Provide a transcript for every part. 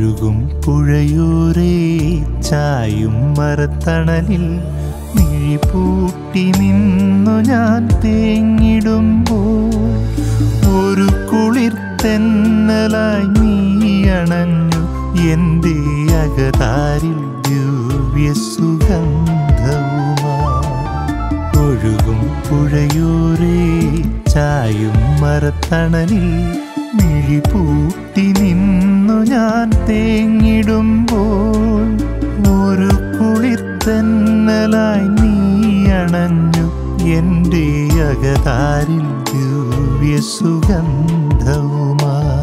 ഒഴുകും പുഴയോരേ ചായും മരത്തണലിൽ മിഴിപൂട്ടി നിന്നു ഞാൻ തേങ്ങിടുമ്പോൾ ഒരു കുളിർതെന്നലായി നീ അണഞ്ഞു എൻ്റെ അകതാരിൽ ദിവ്യസുഗന്ധവുമായി. ഒഴുകും പുഴയോരേ ചായും മരത്തണലിൽ മിഴിപൂട്ടി നിന്നു ഞാൻ തേങ്ങിടുമ്പോൾ ഒരു കുളിർതെന്നലായി നീ അണഞ്ഞു എൻ്റെ അകതാരിൽ ദിവ്യസുഗന്ധവുമായി.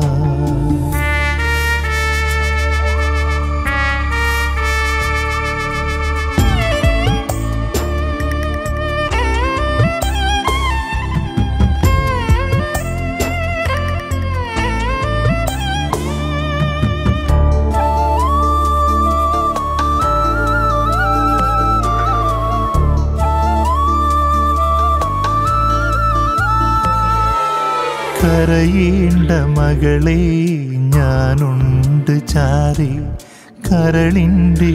കരയേണ്ട മകളെ ഞാനുണ്ട് ചാരി കരളിൻ്റെ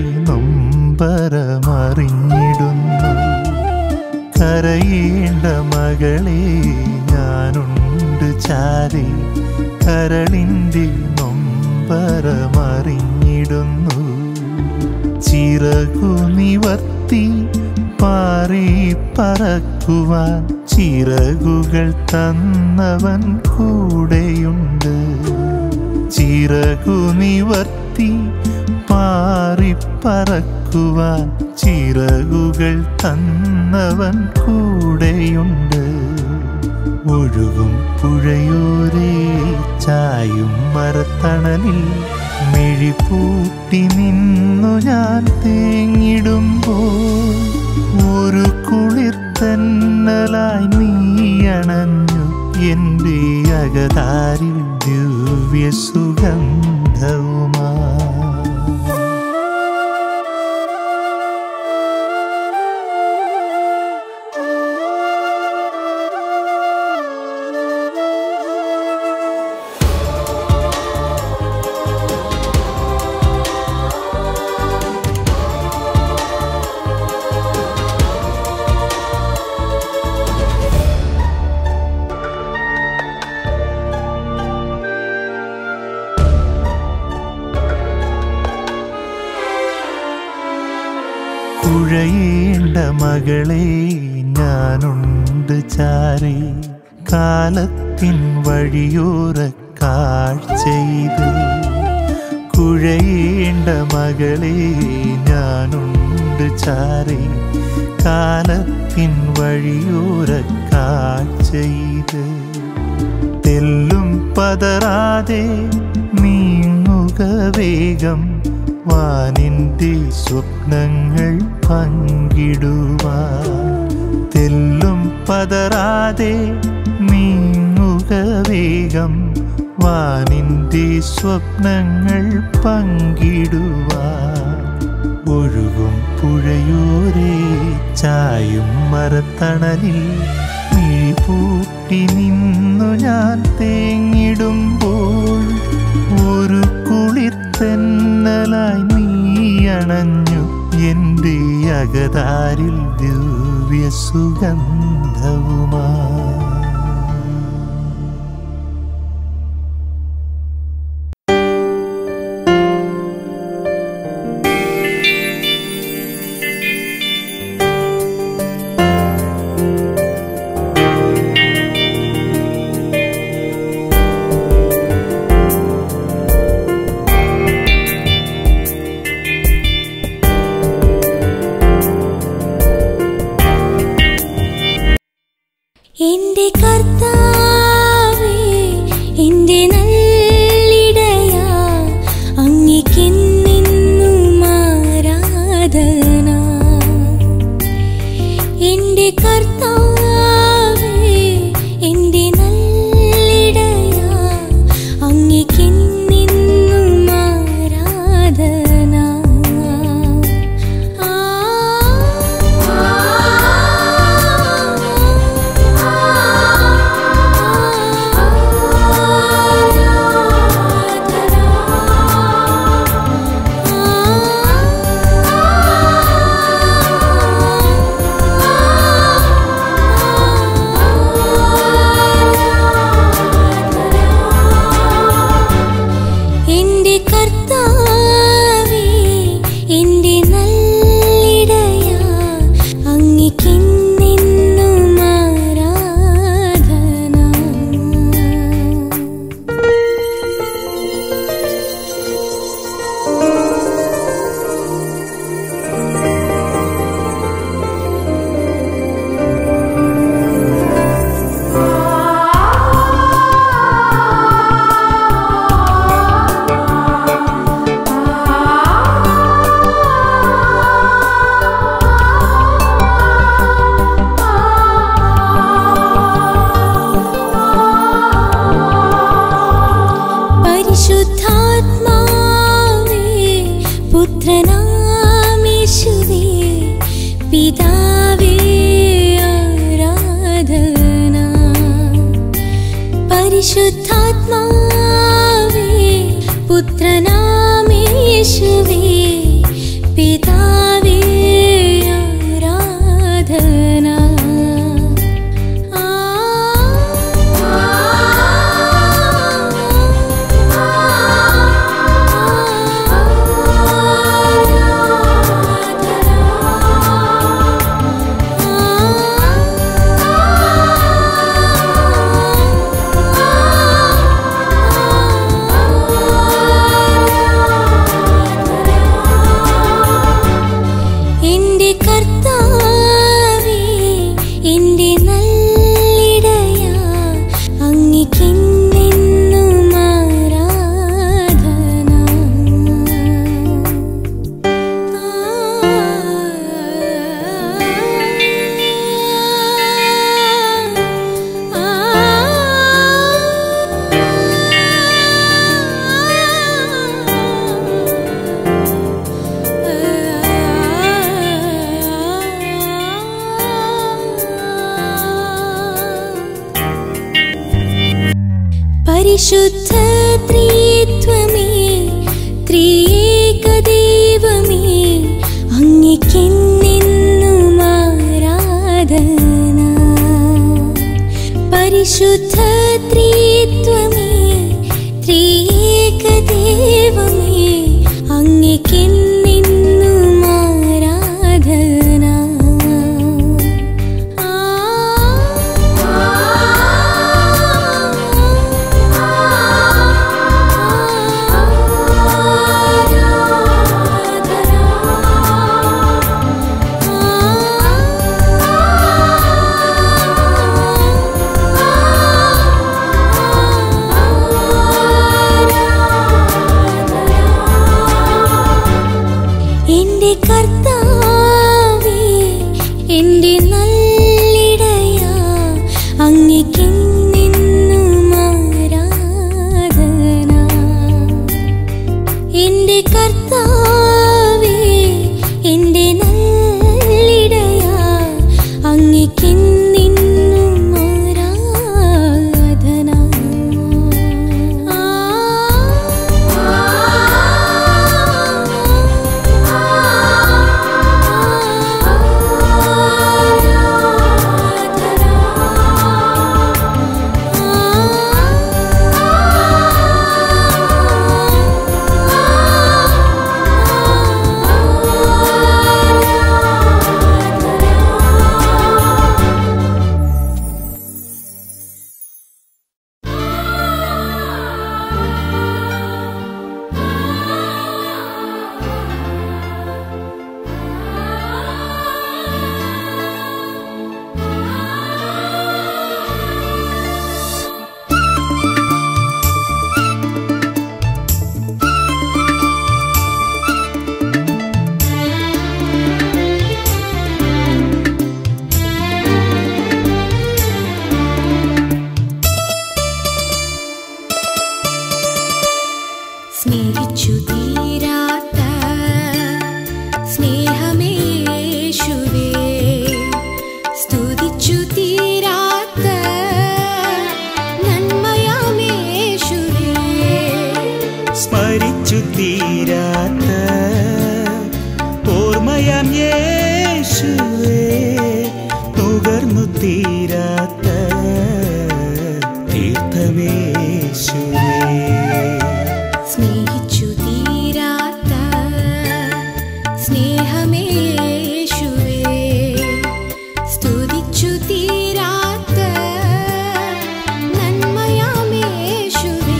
നൊമ്പരമറിഞ്ഞിടുന്നു. കരയേണ്ട മകളെ ഞാനുണ്ട് ചാരി കരളിൻ്റെ നൊമ്പരമറിഞ്ഞിടുന്നു. ചിറകു നിവർത്തി പാറി പറക്കുവാൻ ചിറകുകൾ തന്നവൻ കൂടെയുണ്ട്. ചിറകു നിവർത്തി പാറി പറക്കുവാൻ ചിറകുകൾ തന്നവൻ കൂടെയുണ്ട്. ഒഴുകും പുഴയോരേ ചായും മരത്തണലിൽ മിഴിപൂട്ടി നിന്നു ഞാൻ തേങ്ങിടുമ്പോൾ ഒരു കുളിർതെന്നലായി നീ അണഞ്ഞു എൻ്റെ അകതാരിൽ ദിവ്യസുഗന്ധവുമായി. കുഴയേണ്ട മകളെ ഞാനുണ്ട് ചാരി കാലത്തിൻ വഴിയോര കാഴ്ചയിത്. കുഴയേണ്ട മകളെ ഞാനുണ്ട് ചാരി കാലത്തിൻ വഴിയോര കാഴ്ചയിത്. തെല്ലും പതറാതെ നീങ്ങുക വേഗം വാനിൻ്റെ സ്വപ്നങ്ങൾ പങ്കിടുവാൻ. തെല്ലും പതറാതെ നീങ്ങുക വേഗം വാനിൻ്റെ സ്വപ്നങ്ങൾ പങ്കിടുവാൻ. ഒഴുകും പുഴയോരേ ചായും മരത്തണലിൽ മിഴിപൂട്ടി നിന്നു ഞാൻ തേങ്ങിടുമ്പോൾ ഒരു കുളിർതെന്നലായി നീ അണഞ്ഞു എൻ്റെ അകതാരിൽ ദിവ്യസുഗന്ധവുമായി. എന്റെ കർത്താവേ എന്റെ നല്ലിടയാ അങ്ങേക്കെന്നെന്നും ആരാധന. എന്റെ കർത്താവേ എന്റെ നല്ലിടയാ അങ്ങേക്കെന്നെന്നും ആരാധന. പിതാവേ ആരാധന. പരിശുദ്ധാത്മാവേ പുത്രനാമേശുവേ പിതാവേ ആരാധന. പരിശുദ്ധ ത്രിത്വമേ ത്രിയേകദൈവമേ അങ്ങേക്കെന്നെന്നും ആരാധന. പരിശുദ്ധ ത്രിത്വമേ ത്രിയേകദൈവമേ അങ്ങേക്കെന്നെന്നും ആരാധന. കർത്താവേ എൻ്റെ നല്ലിടയാ അങ്ങേക്കെന്നെന്നും ആരാധന. എൻ്റെ കർത്താവേ എൻ്റെ നല്ലിടയാ അങ്ങേക്കെന്നെന്നും ആരാധന. സ്നേഹിച്ചു തീരാത്ത സ്നേഹമേ യേശുവേ, സ്തുതിച്ചു തീരാത്ത നന്മയാമേ യേശുവേ, സ്മരിച്ചു തീരാത്ത ഓർമ്മയാം യേശുവേ, നുകർന്നു തീരാത്ത തീർത്ഥമേശുവേ. സ്നേഹിച്ചു തീരാത്ത സ്നേഹമേ യേശുവേ, സ്തുതിച്ചു തീരാത്ത നന്മയാമേ യേശുവേ.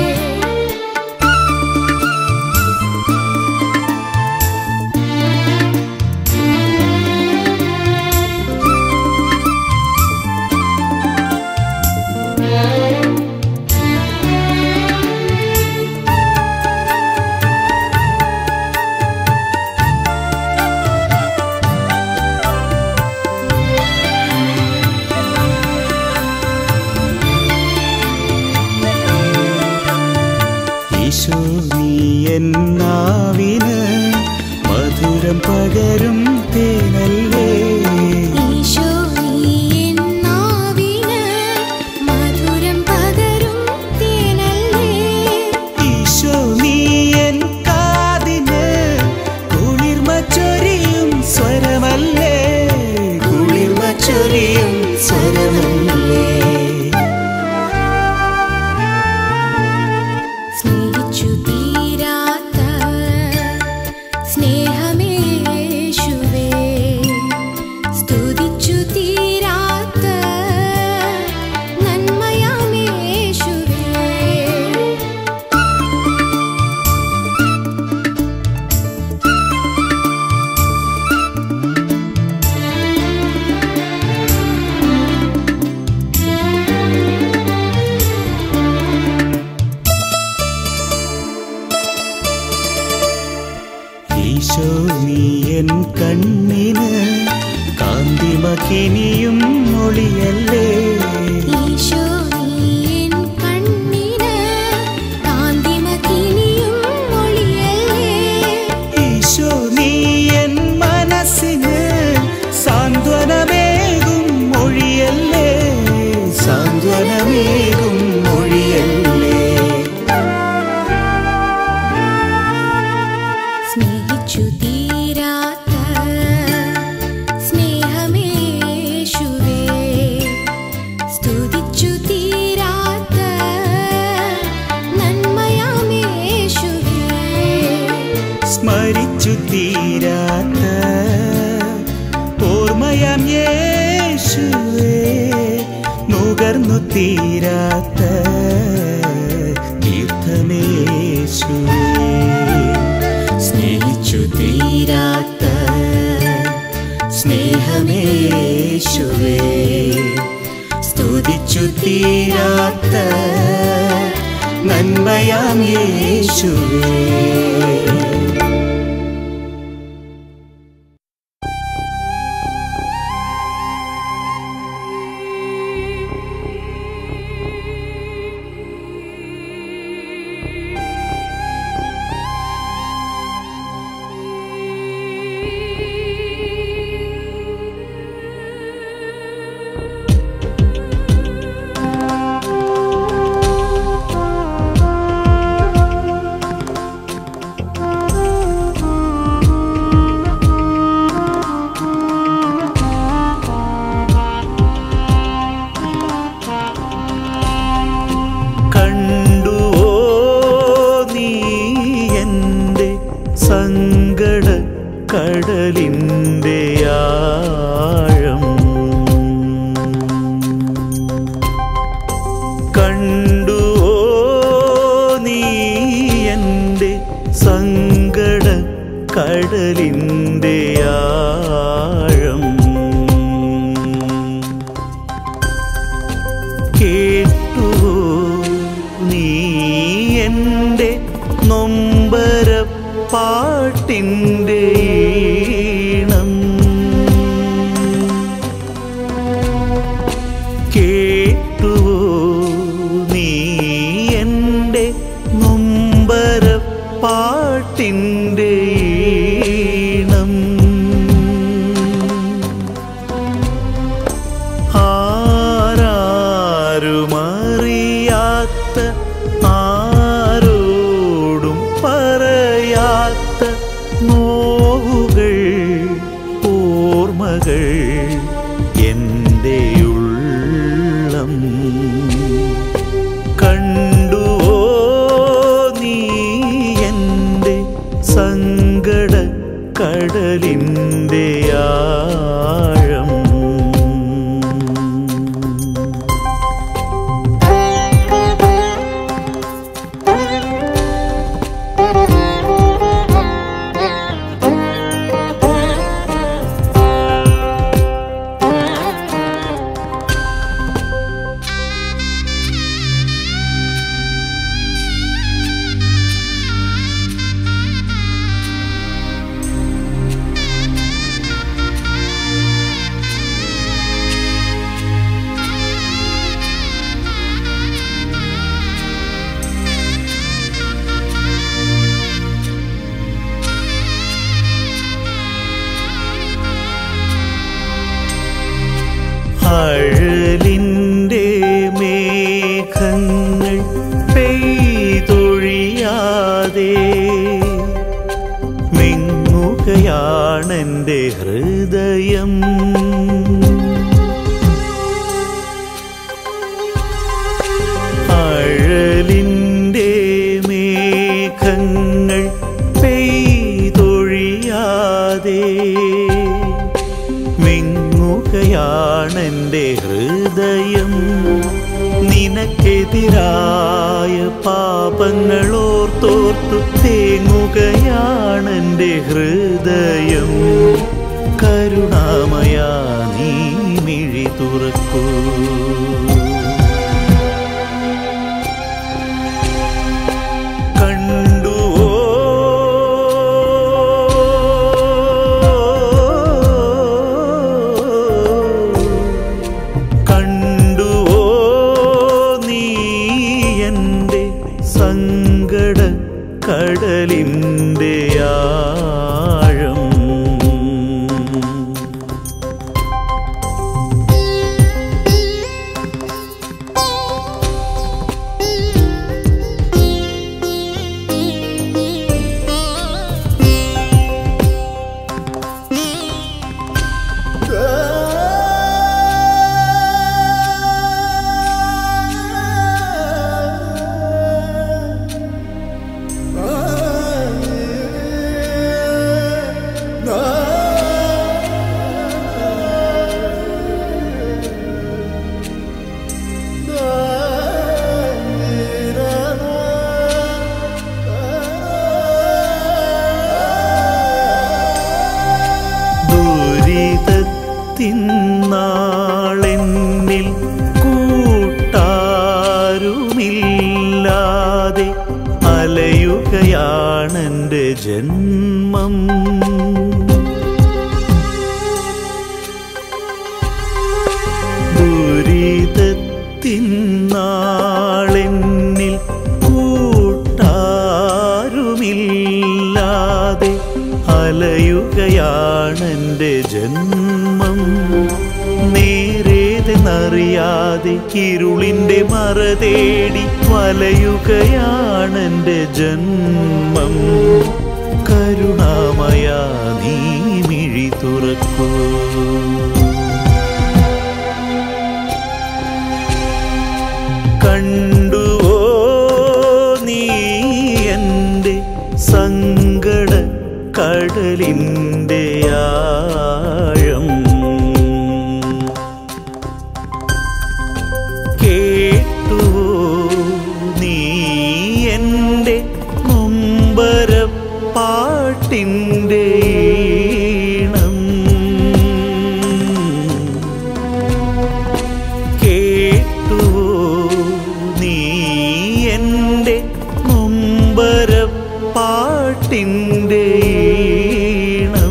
ഈശോ നീ എന്നാവിന് മധുരം പകരും തേനല്ലേ, കണ്ണിനിയും മൊഴിയല്ലേ. ഈശോ നീ എൻ കണ്ണിന് കാന്തിമകിനിയും മൊഴിയല്ലേ. ഈശോ നീ എൻ മനസ്സിന് സാന്ത്വനമേകും മൊഴിയല്ലേ. സാന്ത്വനമേകും മൊഴിയല്ലേ. സ്നേഹിച്ചു തീരാത്ത സ്നേഹമേശുവേ, സ്തുതിച്ചു തീരാത്ത നന്മയാമേശുവേ, സ്മരിച്ചു തീരാത്ത ഓർമ്മയാം യേശുവേ, നുകർന്നു തീരാത്ത തീർത്ഥമേശുവേ. സ്നേഹിച്ചു തീരാത്ത സ്നേഹമേശുവേ, സ്തുതിച്ചു തീരാത്ത നന്മയാം യേശുവേ. കടലിൻ്റെ ആഴം കണ്ടുവോ നീ എൻ്റെ സങ്കട കടലിൻ്റെ ആഴം. കേട്ടുവോ നീ എൻ്റെ നൊമ്പരപ്പാട്ടിൻ്റെ ഈണം. കേട്ടുവോ നീ എൻ്റെ നൊമ്പരപ്പാട്ടിൻ്റെ ഈണം. ആരാരുമറിയാത്ത ആരോടും പറയാത്ത നോവുകൾ ഓർമ്മകൾ എൻ്റെ ഉള്ളം. കണ്ടുവോ നീ എൻ്റെ സങ്കട കടലിൻ്റെ ആഴം. അഴലിൻ്റെ മേഘങ്ങൾ പെയ്തൊഴിയാതെ മിങ്ങുകയാണെൻ്റെ ഹൃദയം. അഴലിൻ്റെ മേഘങ്ങൾ പെയ്തൊഴിയാതെ മിങ്ങുകയാണെൻ്റെ ഹൃദയം. നിനക്കെതിരായ പാപങ്ങളോർത്തോർത്തു തേങ്ങുകയാണെൻ്റെ ഹൃദയം. കരുണാമയാ നീ മിഴി തുറക്കൂ. കണ്ടുവോ നാളെന്നിൽ കൂട്ടാരുമില്ലാതെ അലയുകയാണെൻ്റെ ജന്മം. ദുരിതത്തിൻ നാളെന്നിൽ കൂട്ടാരുമില്ലാതെ അലയുകയാണെൻ്റെ ജന്മം. നേരേതെന്നറിയാതെ ഇരുളിൻ്റെ മറ തേടി വലയുകയാണെൻ്റെ ജന്മം. കരുണാമയ നീ മിഴി തുറക്കൂ. കണ്ടുവോ നീ എൻ്റെ സങ്കട കടലിൻ്റെ ആഴം? കേട്ടുവോ നീ എൻ്റെ നൊമ്പരപ്പാട്ടിൻ്റെ ഈണം? കേട്ടുവോ നീ എൻ്റെ നൊമ്പരപ്പാട്ടിൻ്റെ ഈണം?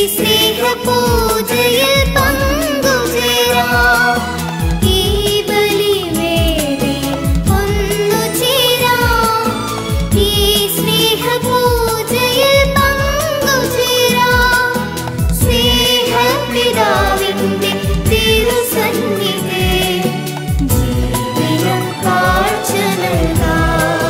സ്നേഹപൂജയിൽ പങ്കുചേരാം. ഈ ബലിവേദിയിൽ ഒന്നുചേരാം. ഈ സ്നേഹപൂജയിൽ പങ്കുചേരാം. സ്നേഹപിതാവിന്റെ തിരുസന്നിധിയിൽ ജീവിതം കാഴ്ച നൽകാം.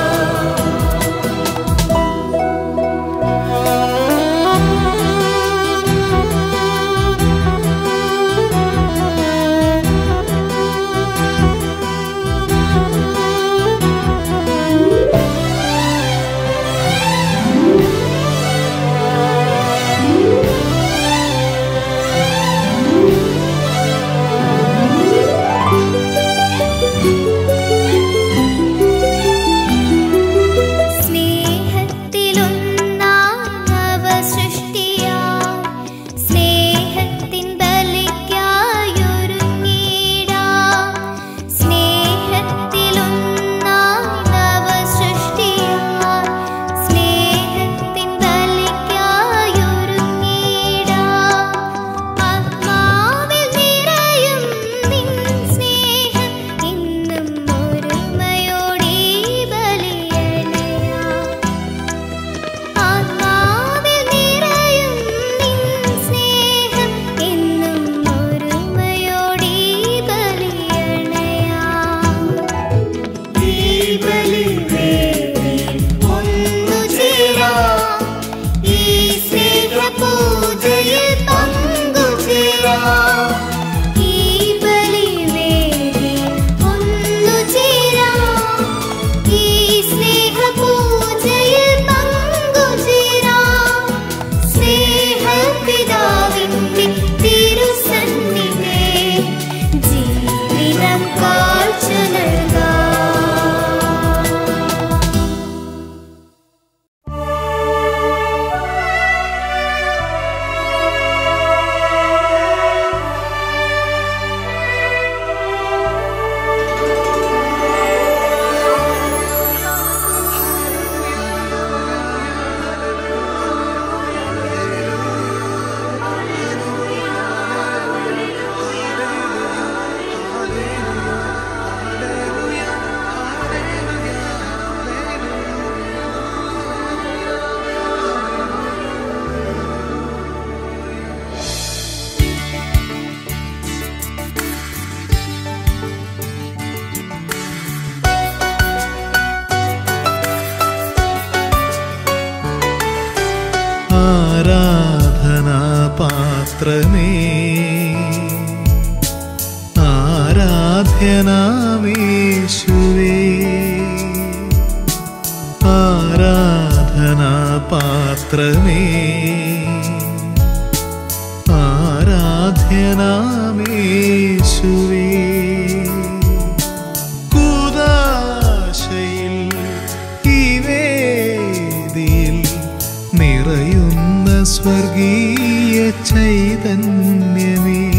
ആരാധനാപാത്രമേ ആരാധ്യനാമേശുവേ ആരാധനാപാത്രമേ ആരാധ്യനാമേശുവേ കൂദാശയിൽ ഈ വേദിയിൽ നിറയുന്ന സ്വർഗീയ ചൈതന്യമേ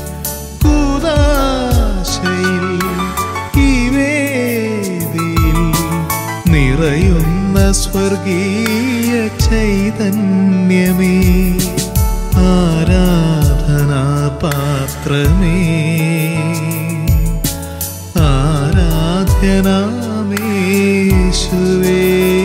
കൂദാശയിൽ ഈ വേദിയിൽ നിറയുന്ന സ്വർഗീയ ചൈതന്യമേ ആരാധനാപാത്രമേ ആരാധ്യനാമേശുവേ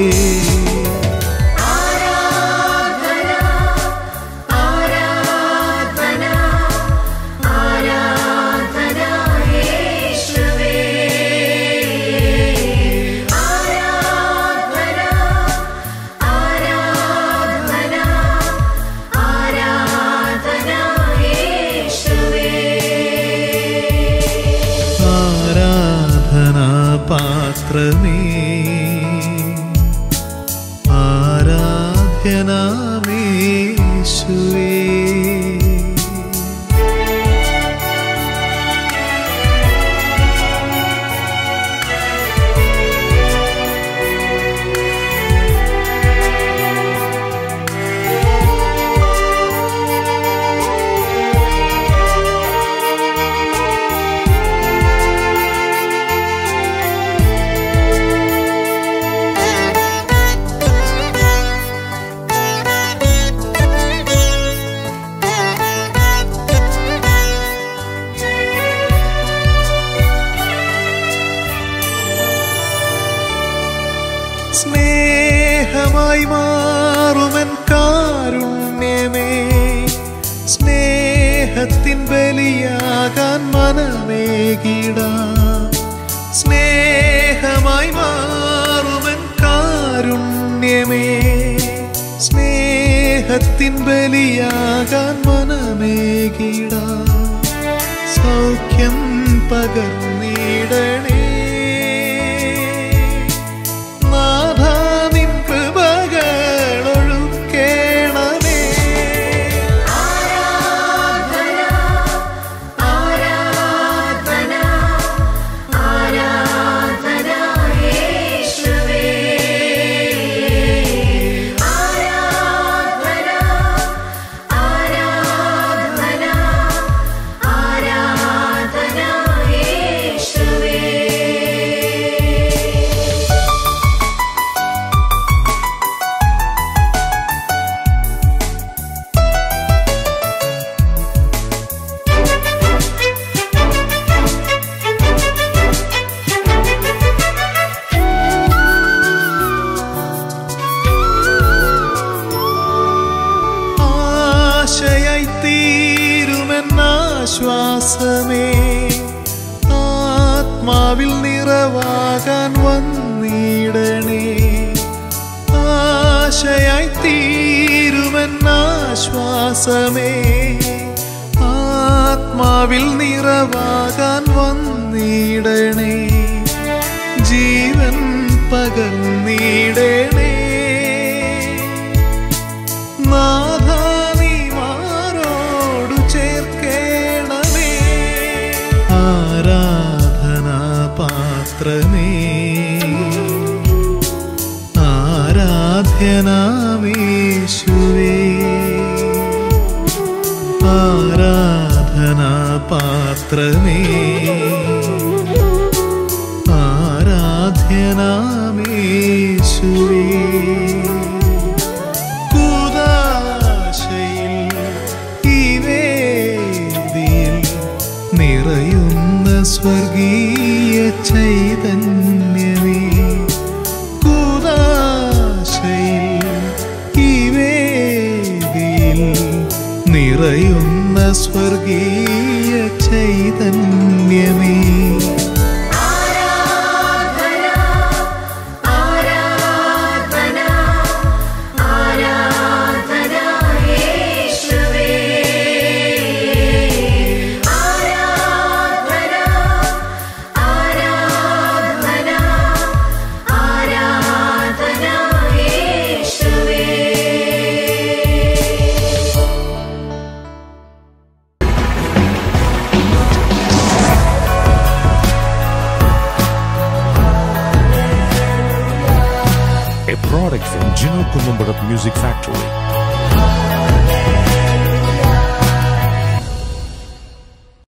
പാത്രമേ ആരാധ്യനാമേശുവേ സ്നേഹത്തിൻ ബലിയാകാൻ മനമേകിടാം. സ്നേഹമായി മാറുമൻ കാരുണ്യമേ, സ്നേഹത്തിൻ ബലിയാകാൻ മനമേകിടാം. സൗഖ്യം പകർന്നിടണേ നാഥാ, നിൻ കൃപകളൊഴുക്കേണമേ. ആരാധന ആരാധന ആരാധന യേശുവേ, ആരാധന ആരാധന ആരാധന യേശുവേ. ആശയായി തീരുമെന്നാശ്വാസമേ, ആത്മാവിൽ നിറവാകാൻ വന്നിടണേ. ആശയായി തീരുമെന്നാശ്വാസമേ, ആത്മാവിൽ നിറവാകാൻ വന്നിടണേ. ജീവൻ പകർന്നിടണേ നാഥാ, നീ മാറോടു ചേർക്കേണമേ. ആരാധനാ പാത്രമേ, ആരാധ്യനാമേശുവേ, ആരാധനാ പാത്രമേ, ആരാധ്യനാമേശുവേ. നിറയുന്ന സ്വർഗീയ ചൈതന്യമേ, കൂദാശയിൽ ഈ വേദിയിൽ നിറയുന്ന സ്വർഗീയ ചൈതന്യമേ. ആരാധന ആരാധന ആരാധന യേശുവേ, ആരാധന ആരാധന ആരാധന യേശുവേ. A product from Gino Columbarat Music Factory.